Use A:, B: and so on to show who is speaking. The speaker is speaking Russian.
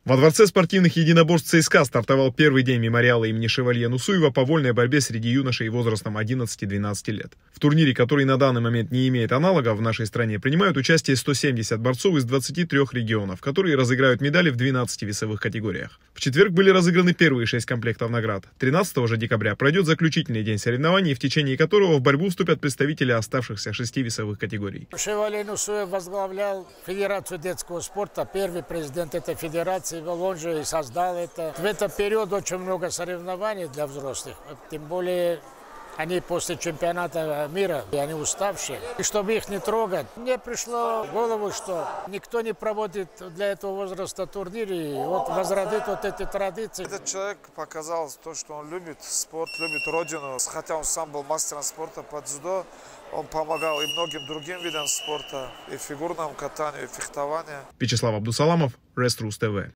A: Во дворце спортивных единоборств ЦСКА стартовал первый день мемориала имени Шевалье Нусуева по вольной борьбе среди юношей возрастом 11-12 лет. В турнире, который на данный момент не имеет аналогов в нашей стране, принимают участие 170 борцов из 23 регионов, которые разыграют медали в 12 весовых категориях. В четверг были разыграны первые 6 комплектов наград. 13 же декабря пройдет заключительный день соревнований, в течение которого в борьбу вступят представители оставшихся 6 весовых категорий.
B: Шевалье Нусуев возглавлял Федерацию детского спорта, первый президент этой федерации. Он же и создал это. В этот период очень много соревнований для взрослых. Тем более они после чемпионата мира, и они уставшие. И чтобы их не трогать, мне пришло в голову, что никто не проводит для этого возраста турниры. И вот возродит вот эти традиции.
C: Этот человек показал то, что он любит спорт, любит родину. Хотя он сам был мастером спорта по дзюдо, он помогал и многим другим видам спорта, и фигурному катанию, и фехтованию.
A: Вячеслав Абдусаламов, Реструс ТВ.